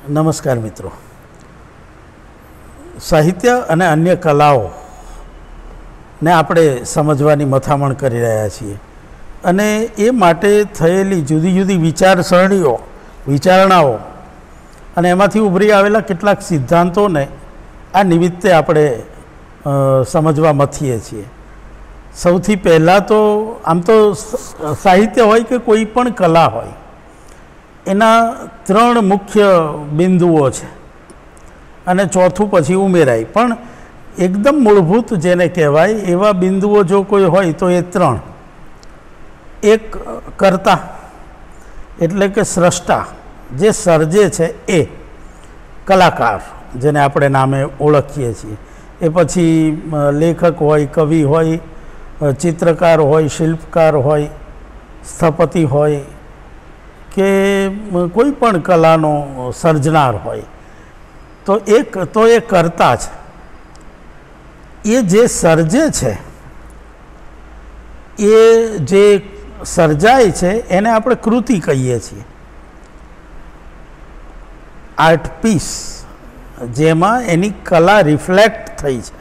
નમસ્કાર મિત્રો, સાહિત્ય અને અન્ય કલાઓ ને આપણે સમજવાની મથામણ કરી રહ્યા છીએ અને એ માટે થયેલી જુદી જુદી વિચારસરણીઓ, વિચારણાઓ અને એમાંથી ઉભરી આવેલા કેટલાક સિદ્ધાંતોને આ નિમિત્તે આપણે સમજવા મથીએ છીએ. સૌથી પહેલાં તો આમ તો સાહિત્ય હોય કે કોઈ પણ કલા હોય, એના ત્રણ મુખ્ય બિંદુઓ છે અને ચોથું પછી ઉમેરાય, પણ એકદમ મૂળભૂત જેને કહેવાય એવા બિંદુઓ જો કોઈ હોય તો એ ત્રણ. એક કર્તા એટલે કે સ્રષ્ટા, જે સર્જે છે એ કલાકાર જેને આપણે નામે ઓળખીએ છીએ. એ પછી લેખક હોય, કવિ હોય, ચિત્રકાર હોય, શિલ્પકાર હોય, સ્થપતિ હોય કે કોઈ પણ કલાનો સર્જનાર હોય, તો એ કર્તા છે. એ જે સર્જે છે, એ જે સર્જાય છે એને આપણે કૃતિ કહીએ છીએ. આર્ટ પીસ, જેમાં એની કલા રિફ્લેક્ટ થઈ છે,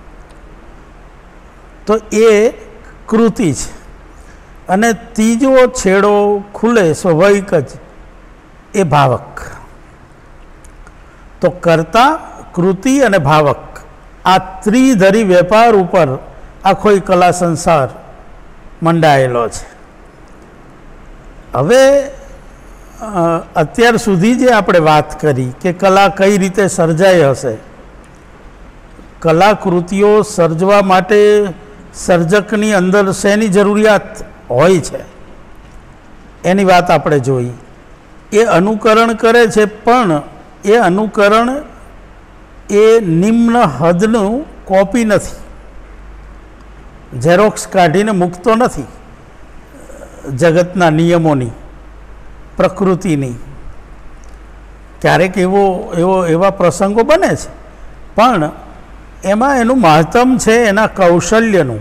તો એ કૃતિ છે. અને ત્રીજો છેડો ખુલે સ્વાભાવિક જ એ ભાવક. તો કર્તા, કૃતિ અને ભાવક, આ ત્રિધરી વેપાર ઉપર આખો કલા સંસાર મંડાયેલો છે. હવે અત્યાર સુધી જે આપણે વાત કરી કે કલા કઈ રીતે સર્જાઈ હશે, કલાકૃતિઓ સર્જવા માટે સર્જકની અંદર શેની જરૂરિયાત હોય છે એની વાત આપણે જોઈ. એ અનુકરણ કરે છે, પણ એ અનુકરણ એ નિમ્ન હદનું કોપી નથી, ઝેરોક્સ કાઢીને મૂકતો નથી જગતના નિયમોની, પ્રકૃતિની. ક્યારેક એવા પ્રસંગો બને છે, પણ એમાં એનું મહત્તમ છે એના કૌશલ્યનું,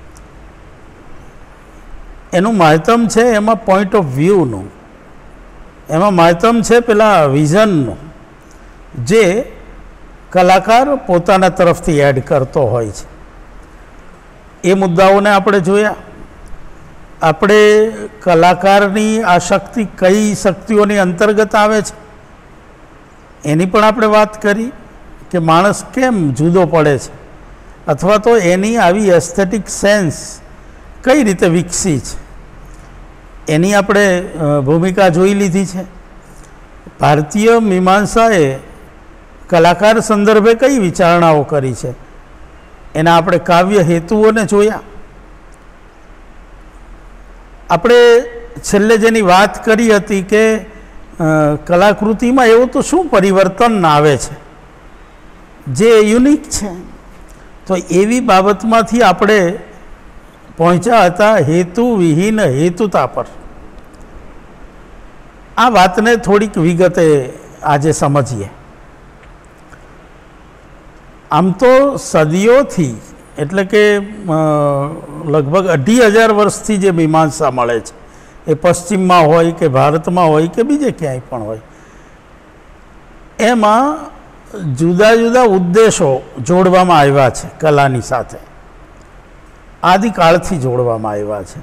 એનું મહત્તમ છે એમાં પોઈન્ટ ઓફ વ્યૂનું, એમાં મહત્તમ છે પેલા વિઝનનું જે કલાકાર પોતાના તરફથી એડ કરતો હોય છે. એ મુદ્દાઓને આપણે જોયા. આપણે કલાકારની આ શક્તિ કઈ શક્તિઓની અંતર્ગત આવે છે એની પણ આપણે વાત કરી કે માણસ કેમ જુદો પડે છે, અથવા તો એની આવી એસ્થેટિક સેન્સ કઈ રીતે વિકસી છે એની આપણે ભૂમિકા જોઈ લીધી છે. ભારતીય મીમાંસાએ કલાકાર સંદર્ભે કઈ વિચારણાઓ કરી છે એના આપણે કાવ્ય હેતુઓને જોયા. આપણે છેલ્લે જેની વાત કરી હતી કે કલાકૃતિમાં એવું તો શું પરિવર્તન આવે છે જે યુનિક છે, તો એવી બાબતમાંથી આપણે પહોંચ્યા હતા હેતુ વિહીન હેતુતા પર. આ વાતને થોડીક વિગતે આજે સમજીએ. આમ તો સદીઓથી, એટલે કે લગભગ 2500 વર્ષથી જે મીમાંસા મળે છે, એ પશ્ચિમમાં હોય કે ભારતમાં હોય કે બીજે ક્યાંય પણ હોય, એમાં જુદા જુદા ઉદ્દેશો જોડવામાં આવ્યા છે કલાની સાથે, આદિકાળથી જોડવામાં આવ્યા છે.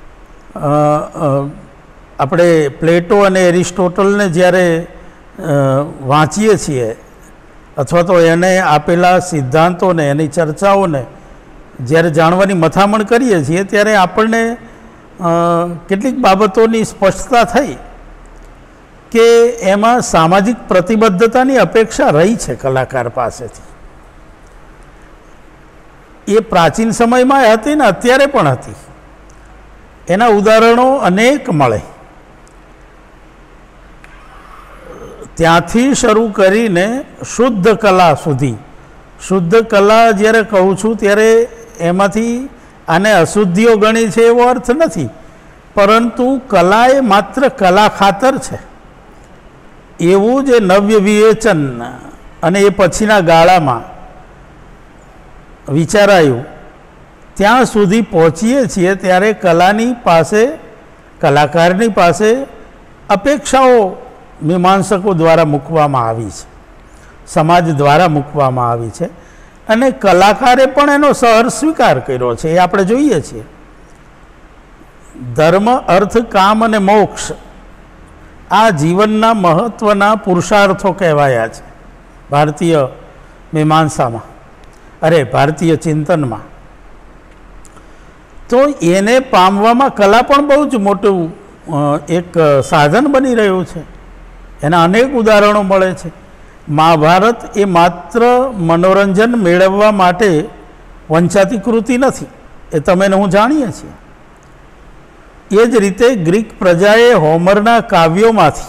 આપણે પ્લેટો અને એરિસ્ટોટલને જ્યારે વાંચીએ છીએ અથવા તો એને આપેલા સિદ્ધાંતોને, એની ચર્ચાઓને જ્યારે જાણવાની મથામણ કરીએ છીએ, ત્યારે આપણને કેટલીક બાબતોની સ્પષ્ટતા થઈ કે એમાં સામાજિક પ્રતિબદ્ધતાની અપેક્ષા રહી છે કલાકાર પાસેથી. એ પ્રાચીન સમયમાં હતી ને અત્યારે પણ હતી. એના ઉદાહરણો અનેક મળે. ત્યાંથી શરૂ કરીને શુદ્ધ કલા સુધી. શુદ્ધ કલા જ્યારે કહું છું ત્યારે એમાંથી આને અશુદ્ધિઓ ગણી છે એવો અર્થ નથી, પરંતુ કલા એ માત્ર કલા ખાતર છે એવું જે નવ્ય વિવેચન અને એ પછીના ગાળામાં વિચારાયું, ત્યાં સુધી પહોંચીએ છીએ ત્યારે કલાની પાસે, કલાકારની પાસે અપેક્ષાઓ મીમાંસકો દ્વારા મૂકવામાં આવી છે, સમાજ દ્વારા મૂકવામાં આવી છે, અને કલાકારે પણ એનો સહર સ્વીકાર કર્યો છે. એ આપણે જોઈએ છીએ. ધર્મ, અર્થ, કામ અને મોક્ષ આ જીવનના મહત્ત્વના પુરુષાર્થો કહેવાયા છે ભારતીય મીમાંસામાં, ભારતીય ચિંતનમાં. તો એને પામવામાં કલા પણ બહુ જ મોટું એક સાધન બની રહ્યું છે. એના અનેક ઉદાહરણો મળે છે. મહાભારત એ માત્ર મનોરંજન મેળવવા માટે વંચાતી કૃતિ નથી, એ તમે ને હું જાણીએ છીએ. એ જ રીતે ગ્રીક પ્રજાએ હોમરના કાવ્યોમાંથી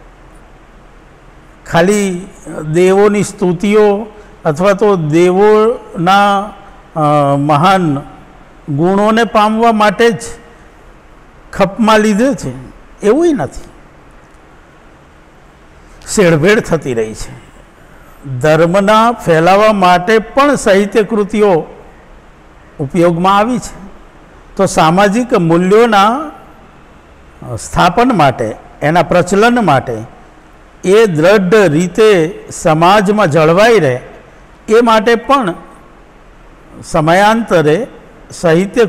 ખાલી દેવોની સ્તુતિઓ અથવા તો દેવોના મહાન ગુણોને પામવા માટે જ ખપમાં લીધે છે એવું નથી. શેરભેળ થતી રહી છે. ધર્મના ફેલાવા માટે પણ સાહિત્ય કૃતિઓ ઉપયોગમાં આવી છે. તો સામાજિક મૂલ્યોના સ્થાપન માટે, એના પ્રચલન માટે, એ દ્રઢ રીતે સમાજમાં જળવાઈ રહે એ માટે પણ સમયાંતરે સાહિત્ય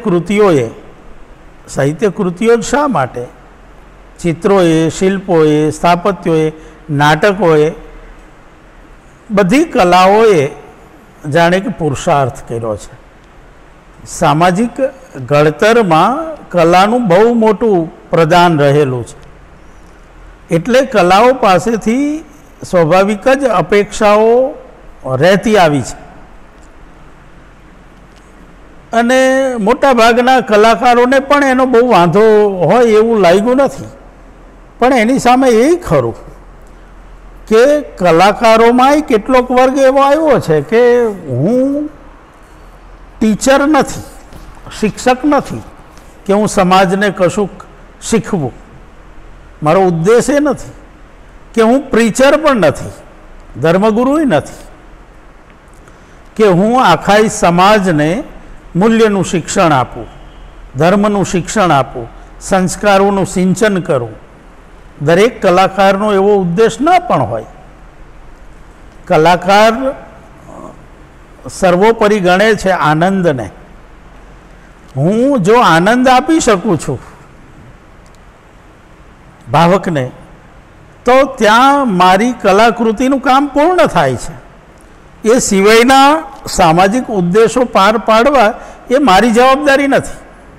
કૃતિઓ શા માટે? ચિત્રોએ, શિલ્પોએ, સ્થાપત્યોએ, નાટકોએ, બધી કલાઓએ જાણે કે પુરુષાર્થ કર્યો છે. સામાજિક ઘડતરમાં કલાનું બહુ મોટું પ્રદાન રહેલું છે. એટલે કલાઓ પાસેથી સ્વાભાવિક જ અપેક્ષાઓ રહેતી આવી છે. અને મોટા ભાગના કલાકારોને પણ એનો બહુ વાંધો હોય એવું લાગ્યું નથી. પણ એની સામે એ ખરું કે કલાકારોમાંય કેટલોક વર્ગ એવો આવ્યો છે કે હું ટીચર નથી, શિક્ષક નથી કે હું સમાજને કશુંક શીખવું. મારો ઉદ્દેશ એ નથી કે હું પ્રીચર પણ નથી, ધર્મગુરુય નથી કે હું આખા સમાજને મૂલ્યનું શિક્ષણ આપું, ધર્મનું શિક્ષણ આપું, સંસ્કારોનું સિંચન કરું. દરેક કલાકારનો એવો ઉદ્દેશ ન પણ હોય. કલાકાર સર્વોપરી ગણે છે આનંદને. હું જો આનંદ આપી શકું છું ભાવકને, તો ત્યાં મારી કલાકૃતિનું કામ પૂર્ણ થાય છે. એ સિવાયના સામાજિક ઉદ્દેશો પાર પાડવા એ મારી જવાબદારી નથી.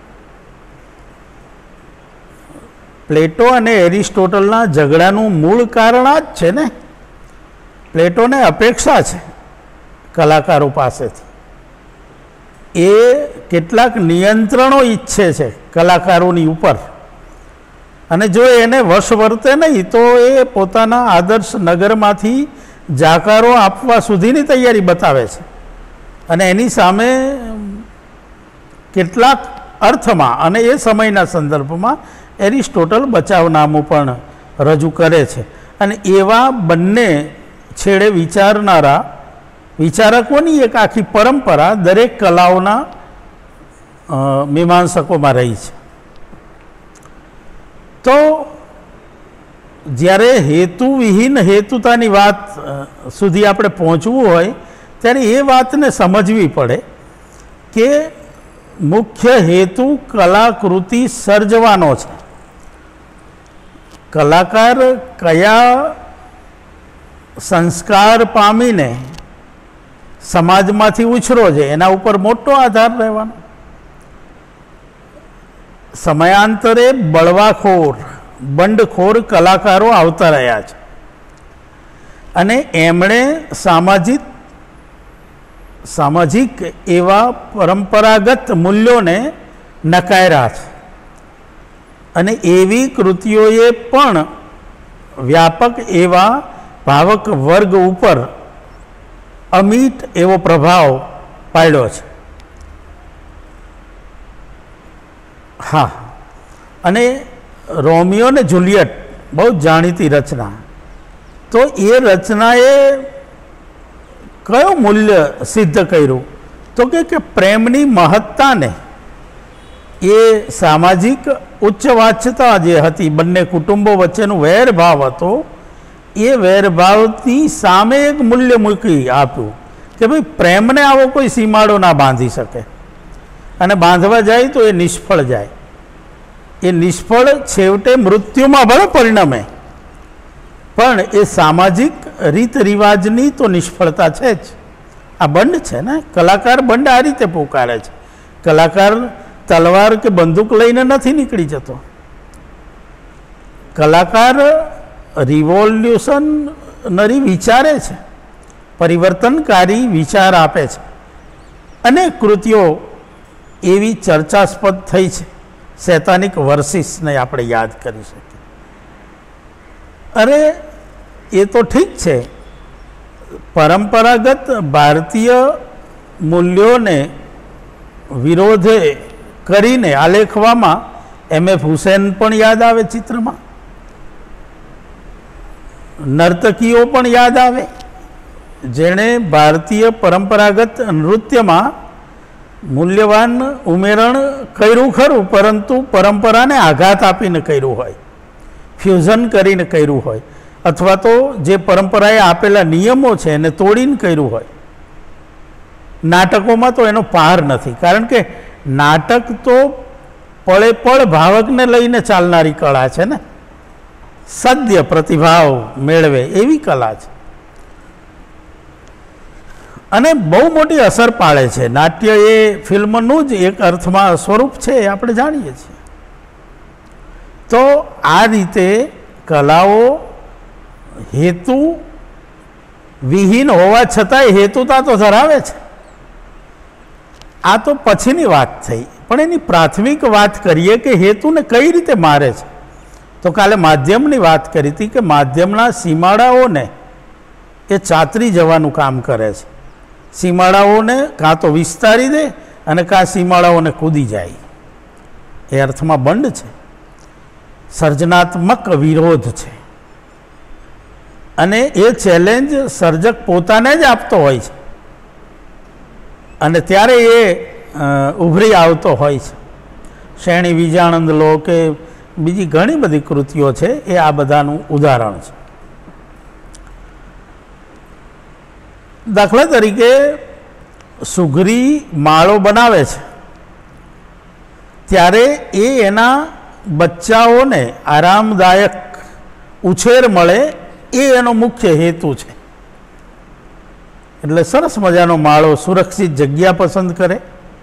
પ્લેટો અને એરિસ્ટોટલના ઝઘડાનું મૂળ કારણ આ જ છે ને. પ્લેટોને અપેક્ષા છે કલાકારો પાસેથી. એ કેટલાક નિયંત્રણો ઈચ્છે છે કલાકારોની ઉપર, અને જો એને વશ વર્તે નહીં તો એ પોતાના આદર્શ નગરમાંથી જાકારો આપવા સુધીની તૈયારી બતાવે છે. અને એની સામે કેટલાક અર્થમાં અને એ સમયના સંદર્ભમાં એરિસ્ટોટલ બચાવનામું પણ રજૂ કરે છે. અને એવા બંને છેડે વિચારનારા વિચારકોની એક આખી પરંપરા દરેક કલાઓના મીમાંસકોમાં રહી છે. તો જ્યારે હેતુવિહીન હેતુતાની વાત સુધી આપણે પહોંચવું હોય ત્યારે એ વાતને સમજવી પડે કે મુખ્ય હેતુ કલાકૃતિ સર્જવાનો છે. કલાકાર કયા સંસ્કાર પામીને સમાજમાંથી ઉછરો છે એના ઉપર મોટો આધાર રહેવાનો. સમયાંતરે બળવાખોર, બંડખોર કલાકારો આવતા રહ્યા છે અને એમણે સામાજિક એવા પરંપરાગત મૂલ્યોને નકાર્યા છે. અને એવી કૃતિઓએ પણ વ્યાપક એવા ભાવક વર્ગ ઉપર અમિટ એવો પ્રભાવ પાડ્યો છે. હા, અને રોમિયો ને જુલિયટ બહુ જાણીતી રચના. તો એ રચનાએ કયો મૂલ્ય સિદ્ધ કર્યું? તો કે પ્રેમની મહત્તાને, એ સામાજિક ઉચ્ચ વાચ્યતા જે હતી, બંને કુટુંબો વચ્ચેનો વેરભાવ હતો, એ વેરભાવની સામે એક મૂલ્ય મૂકી આપ્યું કે ભાઈ પ્રેમને આવો કોઈ સીમાડો ના બાંધી શકે, અને બાંધવા જાય તો એ નિષ્ફળ જાય. એ નિષ્ફળ છેવટે મૃત્યુમાં ભલે પરિણમે, પણ એ સામાજિક રીત રિવાજની તો નિષ્ફળતા છે જ. આ બંડ છે ને, કલાકાર બંડ આ રીતે પોકારે છે. કલાકાર તલવાર કે બંદૂક લઈને નથી નીકળી જતો. કલાકાર રિવોલ્યુશનરી વિચારે છે, પરિવર્તનકારી વિચાર આપે છે. અનેક કૃતિઓ એવી ચર્ચાસ્પદ થઈ છે. શૈતાનિક વર્સિસને આપણે યાદ કરી શકીએ. અરે એ તો ઠીક છે, પરંપરાગત ભારતીય મૂલ્યોને વિરોધે કરીને આલેખવામાં એમ.એફ. હુસૈન પણ યાદ આવે ચિત્રમાં, નર્તકીઓ પણ યાદ આવે, જેણે ભારતીય પરંપરાગત નૃત્યમાં મૂલ્યવાન ઉમેરણ કર્યું ખરું, પરંતુ પરંપરાને આઘાત આપીને કર્યું હોય, ફ્યુઝન કરીને કર્યું હોય, અથવા તો જે પરંપરાએ આપેલા નિયમો છે એને તોડીને કર્યું હોય. નાટકોમાં તો એનો પાર નથી, કારણ કે નાટક તો પળે પળ ભાવકને લઈને ચાલનારી કળા છે ને, સદ્ય પ્રતિભાવ મેળવે એવી કલા છે, અને બહુ મોટી અસર પાડે છે. નાટ્ય એ ફિલ્મનું જ એક અર્થમાં સ્વરૂપ છે, એ આપણે જાણીએ છીએ. તો આ રીતે કલાઓ હેતુ વિહીન હોવા છતાંય હેતુતા તો ધરાવે છે. આ તો પછીની વાત થઈ, પણ એની પ્રાથમિક વાત કરીએ કે હેતુને કઈ રીતે મારે છે. તો કાલે માધ્યમની વાત કરી હતી કે માધ્યમના સીમાડાઓને એ ચાતરી જવાનું કામ કરે છે. સીમાડાઓને કાં તો વિસ્તારી દે અને કાં સીમાડાઓને કૂદી જાય. એ અર્થમાં બંધ છે, સર્જનાત્મક વિરોધ છે, અને એ ચેલેન્જ સર્જક પોતાને જ આપતો હોય છે, અને ત્યારે એ ઉભરી આવતો હોય છે. શેણી વિજાણંદ લો કે બીજી ઘણી બધી કૃતિઓ છે, એ આ બધાનું ઉદાહરણ છે. દાખલા તરીકે સુઘરી માળો બનાવે છે ત્યારે એ એના બચ્ચાઓને આરામદાયક ઉછેર મળે એ એનો મુખ્ય હેતુ છે. એટલે સરસ મજાનો માળો સુરક્ષિત જગ્યા પસંદ કરે,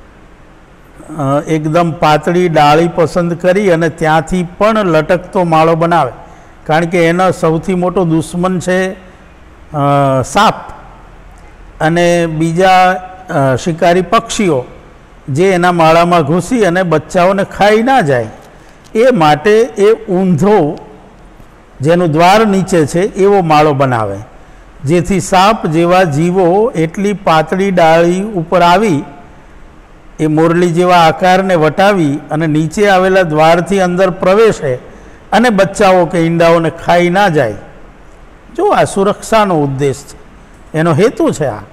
એકદમ પાતળી ડાળી પસંદ કરી અને ત્યાંથી પણ લટકતો માળો બનાવે, કારણ કે એનો સૌથી મોટો દુશ્મન છે સાપ અને બીજા શિકારી પક્ષીઓ, જે એના માળામાં ઘૂસી અને બચ્ચાઓને ખાઈ ના જાય એ માટે એ ઊંધો, જેનું દ્વાર નીચે છે એવો માળો બનાવે, જેથી સાપ જેવા જીવો એટલી પાતળી ડાળી ઉપર આવી એ મોરલી જેવા આકારને વટાવી અને નીચે આવેલા દ્વારથી અંદર પ્રવેશે અને બચ્ચાઓ કે ઈંડાઓને ખાઈ ના જાય. જો આ સુરક્ષાનો ઉદ્દેશ છે, એનો હેતુ છે આ.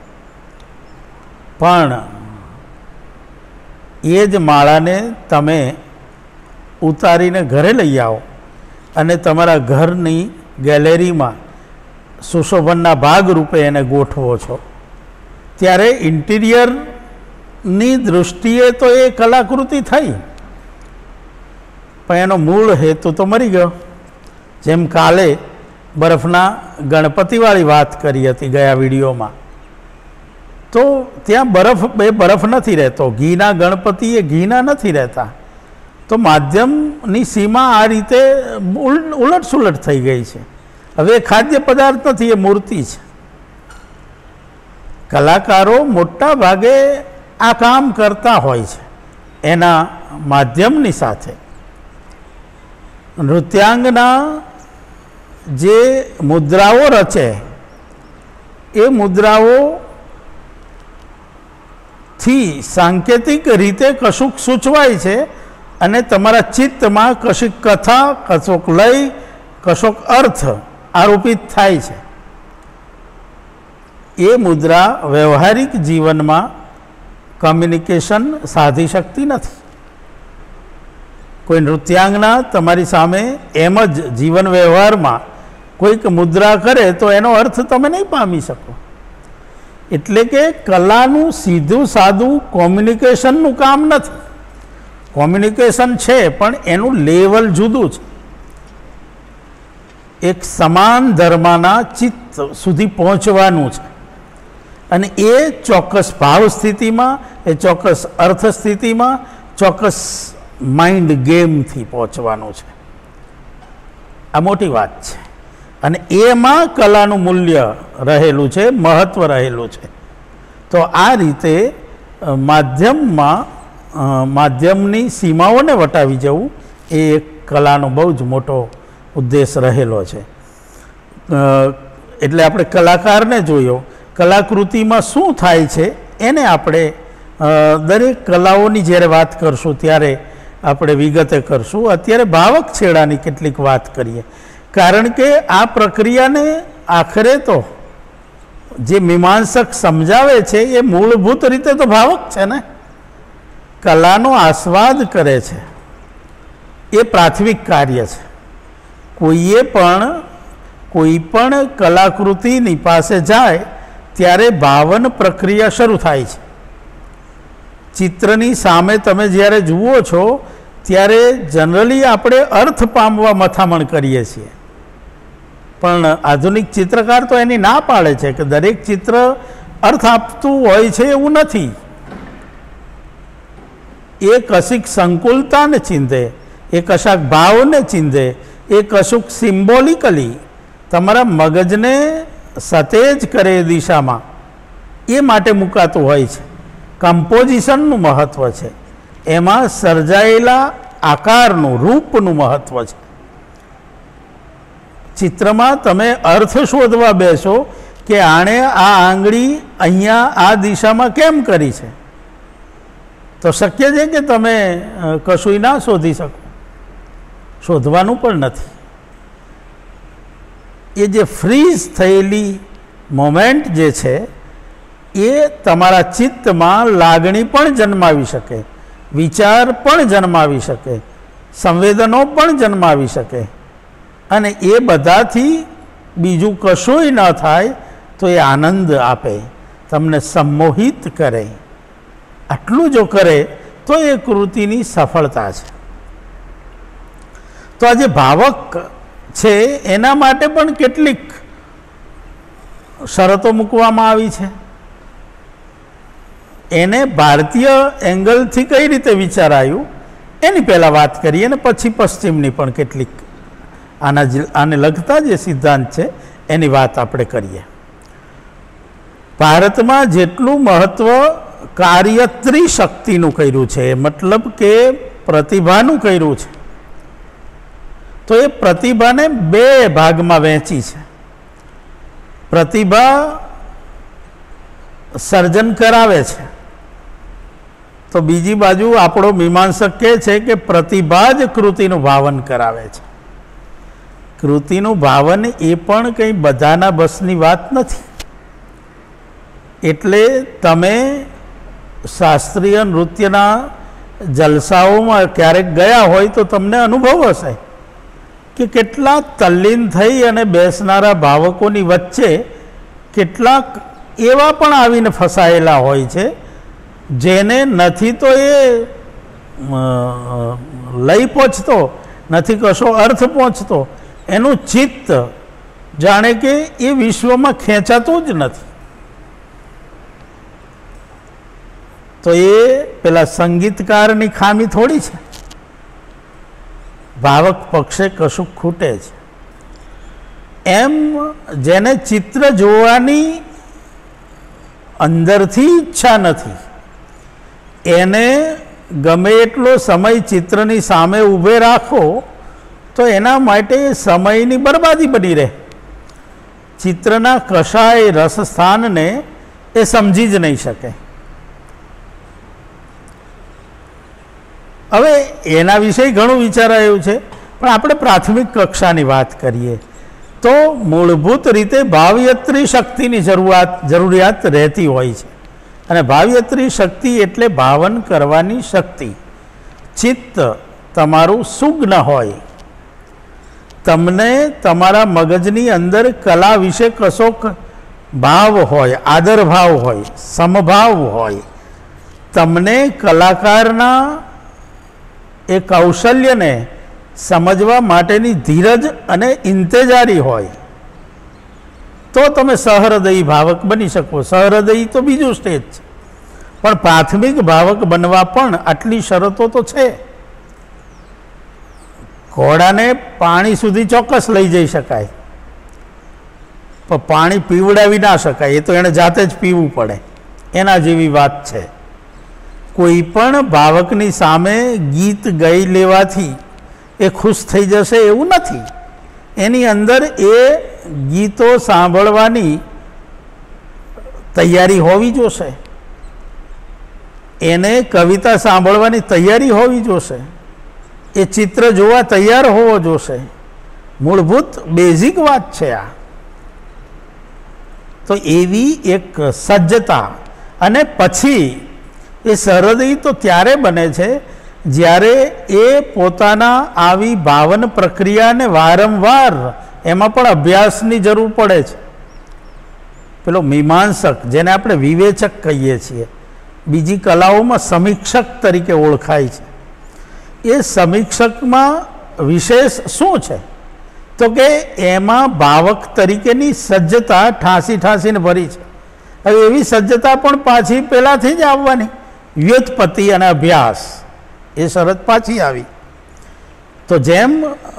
પણ એ જ માળાને તમે ઉતારીને ઘરે લઈ આવો અને તમારા ઘરની ગેલેરીમાં સુશોભનના ભાગરૂપે એને ગોઠવો છો, ત્યારે ઇન્ટિરિયરની દૃષ્ટિએ તો એ કલાકૃતિ થઈ, પણ એનો મૂળ હેતુ તો મરી ગયો. જેમ કાલે બરફના ગણપતિવાળી વાત કરી હતી ગયા વિડીયોમાં, તો ત્યાં બરફ નથી રહેતો, ઘીના ગણપતિ એ ઘીના નથી રહેતા. તો માધ્યમની સીમા આ રીતે ઉલટસુલટ થઈ ગઈ છે. હવે ખાદ્ય પદાર્થ નથી, એ મૂર્તિ છે. કલાકારો મોટા ભાગે આ કામ કરતા હોય છે એના માધ્યમની સાથે. નૃત્યાંગના જે મુદ્રાઓ રચે એ મુદ્રાઓથી સાંકેતિક રીતે કશુંક સૂચવાય છે અને તમારા ચિત્તમાં કશીક કથા, કશોક લય, કશોક અર્થ આરોપિત થાય છે. એ મુદ્રા વ્યવહારિક જીવનમાં કમ્યુનિકેશન સાધી શકતી નથી. કોઈ નૃત્યાંગના તમારી સામે એમ જ જીવન વ્યવહારમાં કોઈક મુદ્રા કરે તો એનો અર્થ તમે નહીં પામી શકો. એટલે કે કલાનું સીધું સાદું કોમ્યુનિકેશનનું કામ નથી. કોમ્યુનિકેશન છે પણ એનું લેવલ જુદું છે. એક સમાન ધર્મના ચિત્ત સુધી પહોંચવાનું છે અને એ ચોક્કસ ભાવ સ્થિતિમાં, એ ચોક્કસ અર્થ સ્થિતિમાં, ચોક્કસ માઇન્ડ ગેમથી પહોંચવાનું છે. આ મોટી વાત છે અને એમાં કલાનું મૂલ્ય રહેલું છે, મહત્ત્વ રહેલું છે. તો આ રીતે માધ્યમની સીમાઓને વટાવી જવું એ એક કલાનો બહુ જ મોટો ઉદ્દેશ રહેલો છે. એટલે આપણે કલાકારને જોયો, કલાકૃતિમાં શું થાય છે એને આપણે દરેક કલાઓની જ્યારે વાત કરશું ત્યારે આપણે વિગતે કરશું. અત્યારે ભાવક છેડાની કેટલીક વાત કરીએ, કારણ કે આ પ્રક્રિયાને આખરે તો જે મીમાંસક સમજાવે છે એ મૂળભૂત રીતે તો ભાવક છે ને, કલાનો આસ્વાદ કરે છે, એ પ્રાથમિક કાર્ય છે. કોઈ પણ કલાકૃતિની પાસે જાય ત્યારે ભાવન પ્રક્રિયા શરૂ થાય છે. ચિત્રની સામે તમે જ્યારે જુઓ છો ત્યારે જનરલી આપણે અર્થ પામવા મથામણ કરીએ છીએ, પણ આધુનિક ચિત્રકાર તો એની ના પાડે છે કે દરેક ચિત્ર અર્થ આપતું હોય છે એવું નથી. એ કશીક સંકુલતાને ચીંધે, એ કશાક ભાવને ચીંધે, એ કશુંક સિમ્બોલિકલી તમારા મગજને સતેજ કરે એ દિશામાં, એ માટે મુકાતું હોય છે. કમ્પોઝિશનનું મહત્ત્વ છે, એમાં સર્જાયેલા આકારનું, રૂપનું મહત્ત્વ છે. ચિત્રમાં તમે અર્થ શોધવા બેસો કે આણે આ આંગળી અહીંયા આ દિશામાં કેમ કરી છે, તો શક્ય છે કે તમે કશુંય ના શોધી શકો, શોધવાનું પણ નથી. એ જે ફ્રીઝ થયેલી મોમેન્ટ જે છે એ તમારા ચિત્તમાં લાગણી પણ જન્માવી શકે, વિચાર પણ જન્માવી શકે, સંવેદનો પણ જન્માવી શકે, અને એ બધાથી બીજું કશુંય ન થાય તો એ આનંદ આપે, તમને સંમોહિત કરે. આટલું જો કરે તો એ કૃતિની સફળતા છે. તો આ જે ભાવક છે એના માટે પણ કેટલીક શરતો મૂકવામાં આવી છે. એને ભારતીય એંગલથી કઈ રીતે વિચારાયું એની પહેલાં વાત કરીએ અને પછી પશ્ચિમની પણ કેટલીક આને લગતા જે સિદ્ધાંત છે એની વાત આપણે કરીએ. ભારતમાં જેટલું મહત્ત્વ કાર્યત્રી શક્તિનું કર્યું છે, મતલબ કે પ્રતિભાનું કર્યું છે, તો એ પ્રતિભાને બે ભાગમાં વહેંચી છે. પ્રતિભા સર્જન કરાવે છે, તો બીજી બાજુ આપણો મીમાંસક કહે છે કે પ્રતિભા જ કૃતિનું ભાવન કરાવે છે. કૃતિનું ભાવન એ પણ કંઈ બધાના બસની વાત નથી. એટલે તમે શાસ્ત્રીય નૃત્યના જલસાઓમાં ક્યારેક ગયા હોય તો તમને અનુભવ હશે કે કેટલા તલ્લીન થઈ અને બેસનારા ભાવકોની વચ્ચે કેટલાક એવા પણ આવીને ફસાયેલા હોય છે જેને નથી તો એ લઈ પહોંચતો, નથી કશો અર્થ પહોંચતો, એનું ચિત્ત જાણે કે એ વિશ્વમાં ખેંચાતું જ નથી. તો એ પેલા સંગીતકારની ખામી થોડી છે, ભાવક પક્ષે કશું ખૂટે છે. એમ જેને ચિત્ર જોવાની અંદરથી ઈચ્છા નથી એને ગમે એટલો સમય ચિત્રની સામે ઊભે રાખો તો એના માટે સમયની બરબાદી બની રહે. ચિત્રના કશાય રસસ્થાનને એ સમજી જ નહીં શકે. હવે એના વિશે ઘણું વિચારાયું છે, પણ આપણે પ્રાથમિક કક્ષાની વાત કરીએ તો મૂળભૂત રીતે ભાવયત્રી શક્તિની જરૂરિયાત રહેતી હોય છે. અને ભાવયત્રી શક્તિ એટલે ભાવન કરવાની શક્તિ. ચિત્ત તમારું સુગ્ન હોય, તમને તમારા મગજની અંદર કલા વિશે કશોક ભાવ હોય, આદર ભાવ હોય, સમભાવ હોય, તમને કલાકારના એ કૌશલ્યને સમજવા માટેની ધીરજ અને ઇંતજારી હોય, તો તમે સહૃદયી ભાવક બની શકો. સહૃદયી તો બીજું સ્ટેજ છે, પણ પ્રાથમિક ભાવક બનવા પણ આટલી શરતો તો છે. ઘોડાને પાણી સુધી ચોક્કસ લઈ જઈ શકાય, પણ પાણી પીવડાવી ના શકાય, એ તો એણે જાતે જ પીવું પડે. એના જેવી વાત છે. કોઈ પણ ભાવકની સામે ગીત ગાઈ લેવાથી એ ખુશ થઈ જશે એવું નથી. એની અંદર એ ગીતો સાંભળવાની તૈયારી હોવી જોશે, એને કવિતા સાંભળવાની તૈયારી હોવી જોશે, એ ચિત્ર જોવા તૈયાર હોવો જોશે. મૂળભૂત બેઝિક વાત છે આ. તો એવી એક સજ્જતા. અને પછી એ સહૃદયી તો ત્યારે બને છે જ્યારે એ પોતાના આવી ભાવન પ્રક્રિયાને વારંવાર, એમાં પણ અભ્યાસની જરૂર પડે છે. પેલો મીમાંસક, જેને આપણે વિવેચક કહીએ છીએ, બીજી કલાઓમાં સમીક્ષક તરીકે ઓળખાય છે. એ સમીક્ષકમાં વિશેષ શું છે? તો કે એમાં ભાવક તરીકેની સજ્જતા ઠાંસીને ભરી છે. હવે એવી સજ્જતા પણ પાછી પહેલાંથી જ આવવાની, વ્યુત્પત્તિ અને અભ્યાસ, એ શરત પાછી આવી. તો જેમ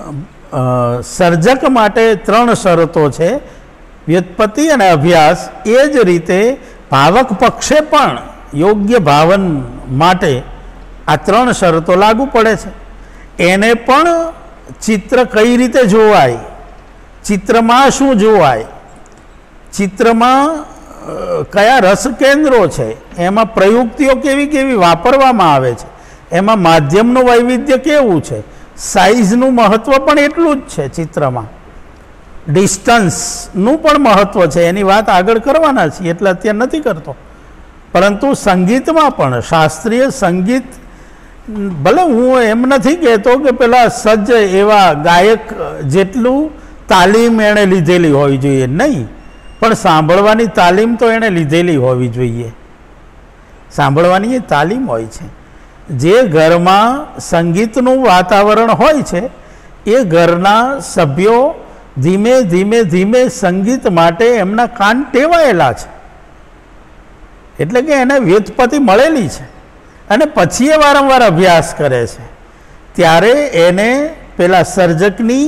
સર્જક માટે 3 શરતો છે, વ્યુત્પત્તિ અને અભ્યાસ, એ જ રીતે ભાવક પક્ષે પણ યોગ્ય ભાવન માટે આ 3 શરતો લાગુ પડે છે. એને પણ ચિત્ર કઈ રીતે જોવાય, ચિત્રમાં શું જોવાય, ચિત્રમાં કયા રસ કેન્દ્રો છે, એમાં પ્રયુક્તિઓ કેવી વાપરવામાં આવે છે, એમાં માધ્યમનું વૈવિધ્ય કેવું છે, સાઇઝનું મહત્ત્વ પણ એટલું જ છે ચિત્રમાં, ડિસ્ટન્સનું પણ મહત્ત્વ છે. એની વાત આગળ કરવાના છીએ એટલે અત્યારે નથી કરતો. પરંતુ સંગીતમાં પણ, શાસ્ત્રીય સંગીત, ભલે હું એમ નથી કહેતો કે પેલા સજ્જ એવા ગાયક જેટલું તાલીમ એણે લીધેલી હોવી જોઈએ, નહીં, પણ સાંભળવાની તાલીમ તો એણે લીધેલી હોવી જોઈએ. સાંભળવાની એ તાલીમ હોય છે. જે ઘરમાં સંગીતનું વાતાવરણ હોય છે એ ઘરના સભ્યો ધીમે સંગીત માટે એમના કાન ટેવાયેલા છે, એટલે કે એને વ્યુત્પત્તિ મળેલી છે. અને પછી એ વારંવાર અભ્યાસ કરે છે, ત્યારે એને પેલા સર્જકની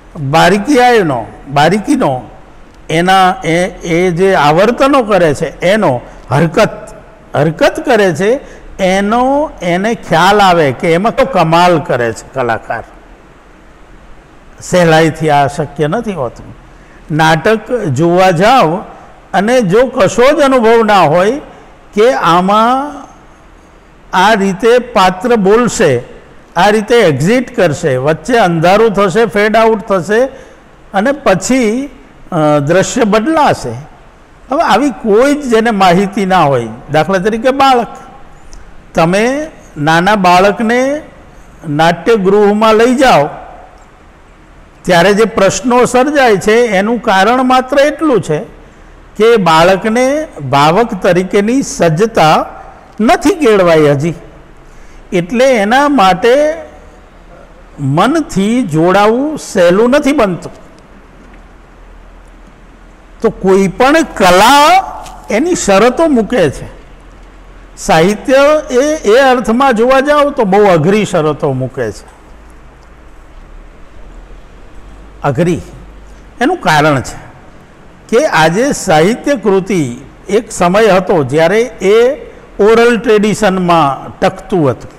બારીકીનો એના એ જે આવર્તનો કરે છે, એનો હરકત કરે છે, એને ખ્યાલ આવે કે એમાં તો કમાલ કરે છે કલાકાર. સહેલાઈથી આ શક્ય નથી હોતું. નાટક જોવા જાઓ અને જો કશો જ અનુભવ ના હોય કે આમાં આ રીતે પાત્ર બોલશે, આ રીતે એક્ઝિટ કરશે, વચ્ચે અંધારું થશે, ફેડ આઉટ થશે અને પછી દ્રશ્ય બદલાશે. હવે આવી કોઈ જ જેને માહિતી ના હોય, દાખલા તરીકે બાળક, તમે નાના બાળકને નાટ્યગૃહમાં લઈ જાઓ ત્યારે જે પ્રશ્નો સર્જાય છે એનું કારણ માત્ર એટલું છે કે બાળકને ભાવક તરીકેની સજ્જતા નથી કેળવાઈ હજી, એટલે એના માટે મનથી જોડાવું સહેલું નથી બનતું. તો કોઈ પણ કલા એની શરતો મૂકે છે. સાહિત્ય એ અર્થમાં જોવા જાઓ તો બહુ અઘરી શરતો મૂકે છે. અઘરી એનું કારણ છે કે આજે સાહિત્ય કૃતિ, એક સમય હતો જ્યારે એ ઓરલ ટ્રેડિશનમાં ટકતું હતું.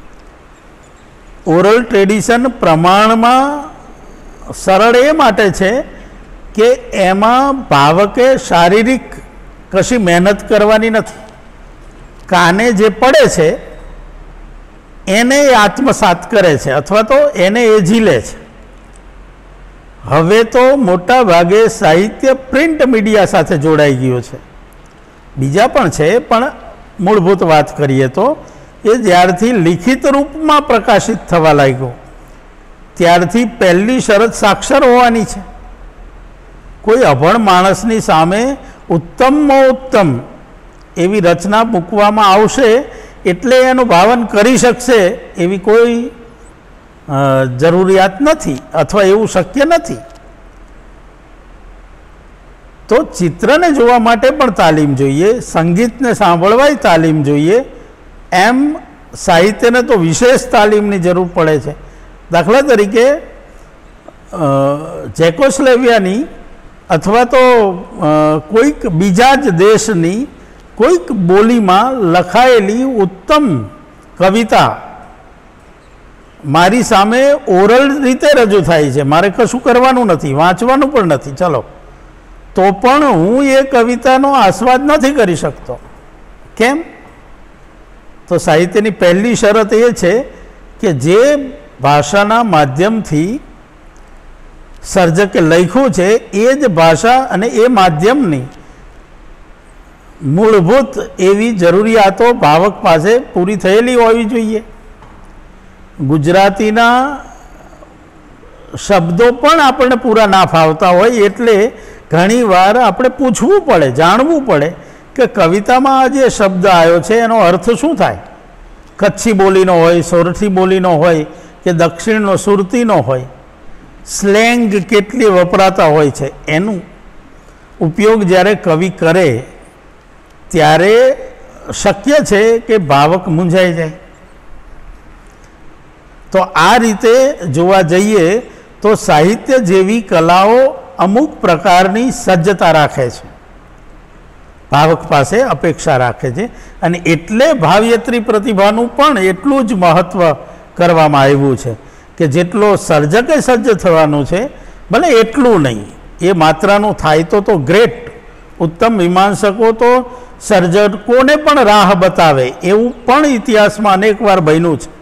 ઓરલ ટ્રેડિશન પ્રમાણમાં સરળ એ માટે છે કે એમાં ભાવકે શારીરિક કશી મહેનત કરવાની નથી. કાને જે પડે છે એને એ આત્મસાત કરે છે અથવા તો એને એ ઝીલે છે. હવે તો મોટા ભાગે સાહિત્ય પ્રિન્ટ મીડિયા સાથે જોડાઈ ગયું છે. બીજા પણ છે, પણ મૂળભૂત વાત કરીએ તો એ જ્યારથી લિખિત રૂપમાં પ્રકાશિત થવા લાગ્યો ત્યારથી પહેલી શરત સાક્ષર હોવાની છે. કોઈ અભણ માણસની સામે ઉત્તમમાં ઉત્તમ એવી રચના મૂકવામાં આવશે એટલે એનું ભાવન કરી શકશે એવી કોઈ જરૂરિયાત નથી અથવા એવું શક્ય નથી. તો ચિત્રને જોવા માટે પણ તાલીમ જોઈએ, સંગીતને સાંભળવાય તાલીમ જોઈએ, એમ સાહિત્યને તો વિશેષ તાલીમની જરૂર પડે છે. દાખલા તરીકે ચેકોસ્લોવેકિયાની અથવા તો કોઈક બીજા જ દેશની કોઈક બોલીમાં લખાયેલી ઉત્તમ કવિતા મારી સામે ઓરલ રીતે રજૂ થાય છે, મારે કશું કરવાનું નથી, વાંચવાનું પણ નથી, ચલો, તો પણ હું એ કવિતાનો આસ્વાદ નથી કરી શકતો. કેમ? તો સાહિત્યની પહેલી શરત એ છે કે જે ભાષાના માધ્યમથી સર્જકે લખ્યું છે એ જ ભાષા અને એ માધ્યમની મૂળભૂત એવી જરૂરિયાતો ભાવક પાસે પૂરી થયેલી હોવી જોઈએ. ગુજરાતીના શબ્દો પણ આપણને પૂરા ના ફાવતા હોય એટલે ઘણીવાર આપણે પૂછવું પડે, જાણવું પડે કે કવિતામાં જે શબ્દ આવ્યો છે એનો અર્થ શું થાય. કચ્છી બોલીનો હોય, સોરઠી બોલીનો હોય કે દક્ષિણનો સુરતીનો હોય, સ્લેંગ કેટલી વપરાતા હોય છે, એનું ઉપયોગ જ્યારે કવિ કરે ત્યારે શક્ય છે કે ભાવક મૂંઝાઈ જાય. તો આ રીતે જોવા જઈએ તો સાહિત્ય જેવી કલાઓ અમુક પ્રકારની સજ્જતા રાખે છે, ભાવક પાસે અપેક્ષા રાખે છે, અને એટલે ભાવયત્રી પ્રતિભાનું પણ એટલું જ મહત્ત્વ કરવામાં આવ્યું છે કે જેટલો સર્જકે સજ્જ થવાનું છે ભલે એટલું નહીં, એ માત્રાનું થાય તો ગ્રેટ. ઉત્તમ મીમાંસકો તો સર્જકોને પણ રાહ બતાવે એવું પણ ઇતિહાસમાં અનેક વાર બન્યું છે.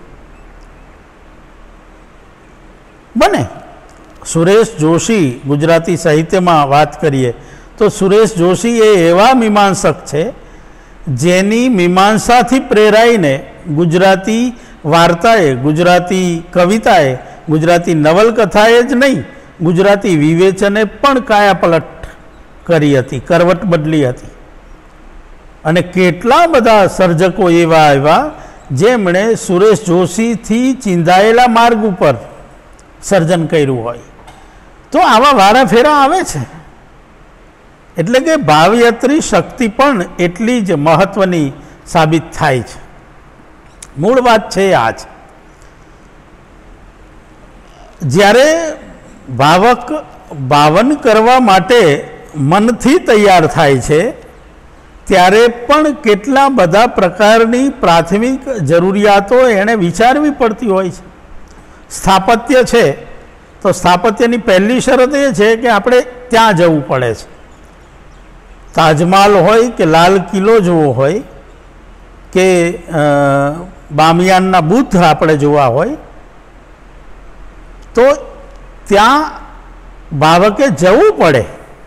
બને સુરેશ જોશી, ગુજરાતી સાહિત્યમાં વાત કરીએ તો સુરેશ જોશી એ એવા મીમાંસક છે જેની મીમાંસાથી પ્રેરાઈને ગુજરાતી વાર્તાએ, ગુજરાતી કવિતાએ, ગુજરાતી નવલકથાએ જ નહીં ગુજરાતી વિવેચને પણ કાયાપલટ કરી હતી, કરવટ બદલી હતી. અને કેટલા બધા સર્જકો એવા આવ્યા જેમણે સુરેશ જોશીથી ચિંધાયેલા માર્ગ ઉપર સર્જન કર્યું હોય. તો આવા વારાફેરા આવે છે. એટલે કે ભાવયત્રી શક્તિ પણ એટલી જ મહત્વની સાબિત થાય છે. મૂળ વાત છે આ જ. જ્યારે ભાવક ભાવન કરવા માટે મનથી તૈયાર થાય છે ત્યારે પણ કેટલા બધા પ્રકારની પ્રાથમિક જરૂરિયાતો એણે વિચારવી પડતી હોય છે. સ્થાપત્ય છે તો સ્થાપત્યની પહેલી શરત એ છે કે આપણે ત્યાં જવું પડે છે. તાજમહાલ હોય કે લાલ કિલ્લો જોવો હોય કે બામિયાનના બુદ્ધ આપણે જોવા હોય તો ત્યાં ભાવકે જવું પડે.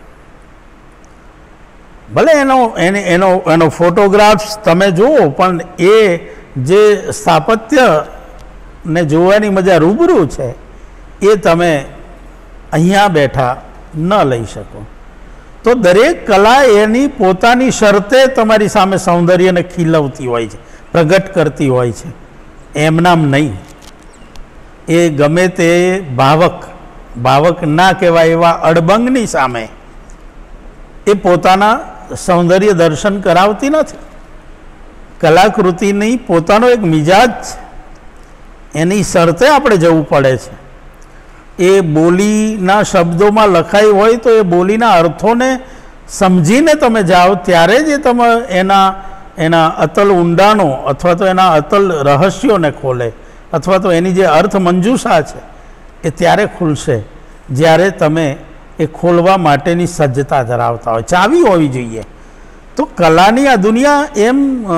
ભલે એનો ફોટોગ્રાફ્સ તમે જુઓ પણ એ જે સ્થાપત્યને જોવાની મજા રૂબરૂ છે એ તમે અહીંયા બેઠા ન લઈ શકો. તો દરેક કલા એની પોતાની શરતે તમારી સામે સૌંદર્યને ખીલવતી હોય છે, પ્રગટ કરતી હોય છે, એમનામ નહીં. એ ગમે તે ભાવક ના કહેવાય એવા અડબંગની સામે એ પોતાના સૌંદર્ય દર્શન કરાવતી નથી. કલાકૃતિની પોતાનો એક મિજાજ છે, એની શરતે આપણે જવું પડે છે. એ બોલીના શબ્દોમાં લખાઈ હોય તો એ બોલીના અર્થોને સમજીને તમે જાઓ ત્યારે જ એ તમે એના અતલ ઊંડાણો અથવા તો એના અતલ રહસ્યોને ખોલે અથવા તો એની જે અર્થ મંજૂષા છે એ ત્યારે ખુલશે જ્યારે તમે એ ખોલવા માટેની સજ્જતા ધરાવતા હોય, ચાવી હોવી જોઈએ. તો કલાની આ દુનિયા એમ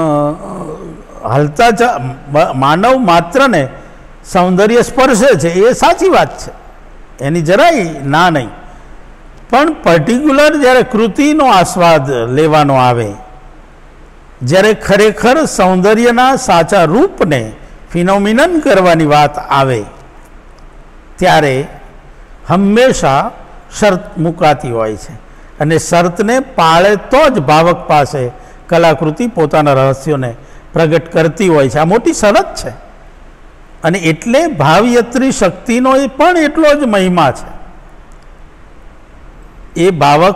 હાલતા માનવ માત્રને સૌંદર્ય સ્પર્શે છે એ સાચી વાત છે, એની જરાય ના નહીં. પણ પર્ટિક્યુલર જ્યારે કૃતિનો આસ્વાદ લેવાનો આવે, જ્યારે ખરેખર સૌંદર્યના સાચા રૂપને ફિનોમિનન કરવાની વાત આવે ત્યારે હંમેશા શરત મુકાતી હોય છે અને શરતને પાળે તો જ ભાવક પાસે કલાકૃતિ પોતાના રહસ્યોને પ્રગટ કરતી હોય છે. આ મોટી શરત છે અને એટલે ભાવયત્રી શક્તિનો એ પણ એટલો જ મહિમા છે. એ ભાવક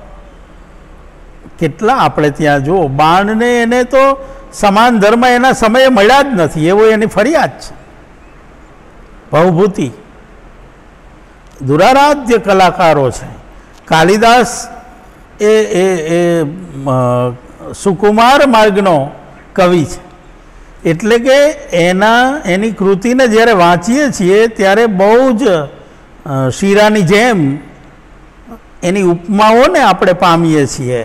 કેટલા આપણે ત્યાં જુઓ, બાણને એને તો સમાન ધર્મ એના સમયે મળ્યા જ નથી, એવો એની ફરિયાદ છે. ભવભૂતિ દુરારાધ્ય કલાકારો છે. કાલિદાસ એ એ એ સુકુમાર માર્ગનો કવિ છે, એટલે કે એની કૃતિને જ્યારે વાંચીએ છીએ ત્યારે બહુ જ શીરાની જેમ એની ઉપમાઓને આપણે પામીએ છીએ.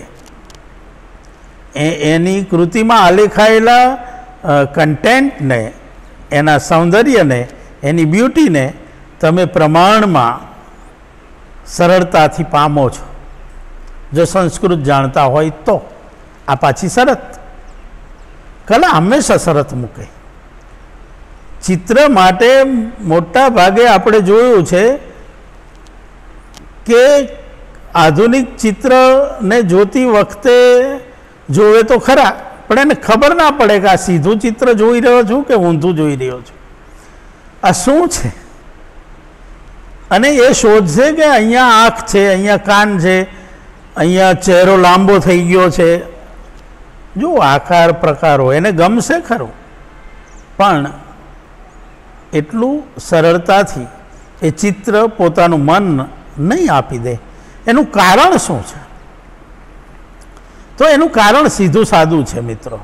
એની કૃતિમાં આલેખાયેલા કન્ટેન્ટને, એના સૌંદર્યને, એની બ્યુટીને તમે પ્રમાણમાં સરળતાથી પામો છો, જો સંસ્કૃત જાણતા હોય તો. આ પાછી શરત. કલા હંમેશા શરત મૂકે. ચિત્ર માટે મોટા ભાગે આપણે જોયું છે કે આધુનિક ચિત્રને જોતી વખતે જોવે તો ખરા, પણ એને ખબર ના પડે કે આ સીધું ચિત્ર જોઈ રહ્યો છું કે ઊંધું જોઈ રહ્યો છું, આ શું છે. અને એ શોધશે કે અહીંયા આંખ છે, અહીંયા કાન છે, અહીંયા ચહેરો લાંબો થઈ ગયો છે. જો આકાર પ્રકારો એને ગમશે ખરું, પણ એટલું સરળતાથી એ ચિત્ર પોતાનું મન નહીં આપી દે. એનું કારણ શું છે? તો એનું કારણ સીધું સાદું છે મિત્રો.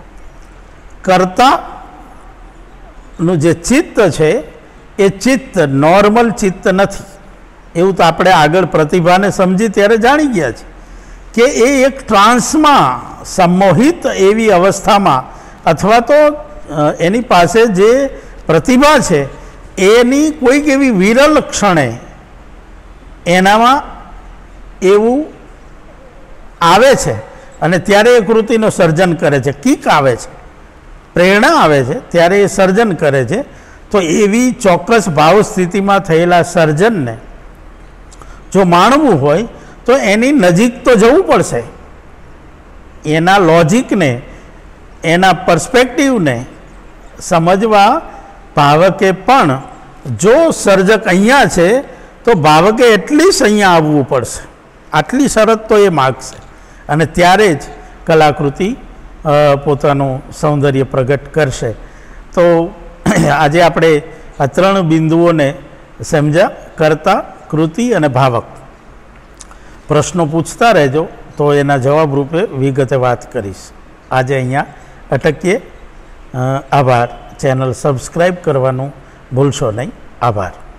કર્તાનું જે ચિત્ત છે એ ચિત્ત નોર્મલ ચિત્ત નથી. એવું તો આપણે આગળ પ્રતિભાને સમજી ત્યારે જાણી ગયા છે કે એ એક ટ્રાન્સમાં સંમોહિત એવી અવસ્થામાં, અથવા તો એની પાસે જે પ્રતિભા છે એની કોઈક એવી વિરલ ક્ષણે એનામાં એવું આવે છે અને ત્યારે એ કૃતિનું સર્જન કરે છે. કિક આવે છે, પ્રેરણા આવે છે, ત્યારે એ સર્જન કરે છે. તો એવી ચોક્કસ ભાવ સ્થિતિમાં થયેલા સર્જનને જો માણવું હોય તો એની નજીક તો જવું પડશે. એના લોજિકને, એના પર્સ્પેક્ટિવને સમજવા ભાવકે પણ, જો સર્જક અહીંયા છે તો ભાવકે એટલીસ્ટ અહીંયા આવવું પડશે. આટલી શરત તો એ માગશે અને ત્યારે જ કલાકૃતિ પોતાનું સૌંદર્ય પ્રગટ કરશે. તો આજે આપણે આ 3 બિંદુઓને સમજ્યા: કર્તા, કૃતિ અને ભાવક. પ્રશ્નો પૂછતા રહેજો તો એના જવાબ રૂપે વિગતે વાત કરીશ. આજે અહીંયા અટકીએ. આભાર. ચેનલ સબસ્ક્રાઈબ કરવાનું ભૂલશો નહીં. આભાર.